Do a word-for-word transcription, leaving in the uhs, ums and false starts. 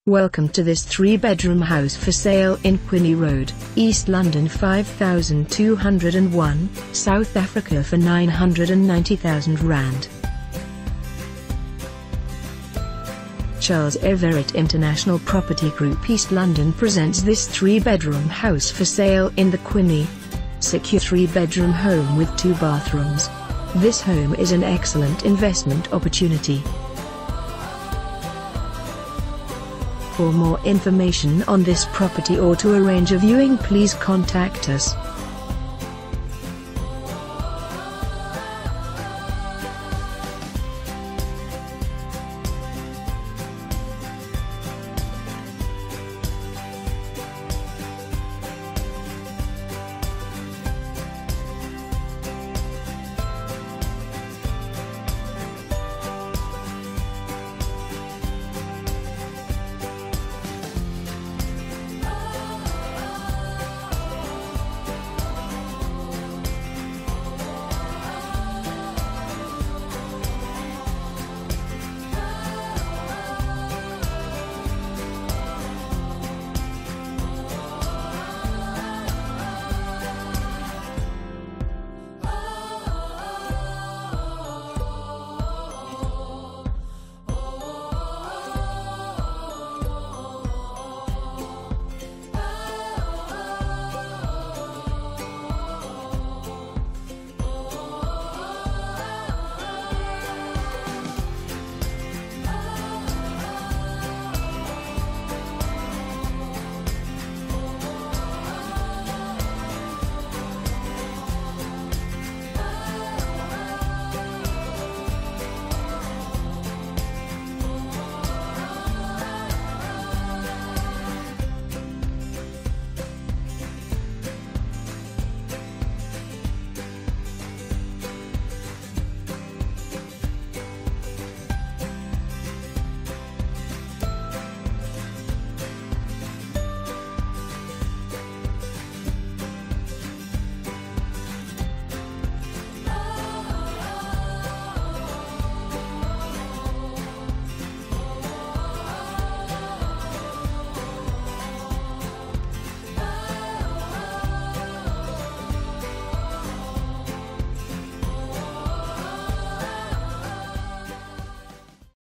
Welcome to this three-bedroom house for sale in Quigney Road, East London five thousand two hundred and one, South Africa for nine hundred ninety thousand rand. Charles Everitt International Property Group East London presents this three-bedroom house for sale in the Quigney. Secure three-bedroom home with two bathrooms. This home is an excellent investment opportunity. For more information on this property or to arrange a viewing, please contact us.